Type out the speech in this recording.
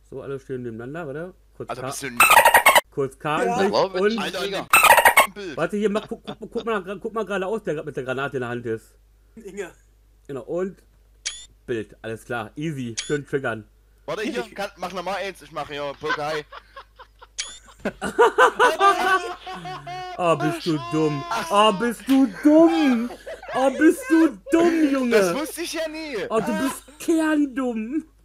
So, alle stehen nebeneinander, oder? Kurz Also K. bist du ein Kurz K Ja. in Sicht und. Alter, an dem Bild. Warte, hier, guck mal geradeaus, der gerade mit der Granate in der Hand ist. Inge. Genau, und. Bild, alles klar. Easy, schön triggern. Warte, hier, mach nochmal eins, ich mache hier Poké. Oh, bist du dumm. Oh, bist du dumm. Oh, bist du dumm, Junge. Das wusste ich ja nie. Oh, du bist kerndumm.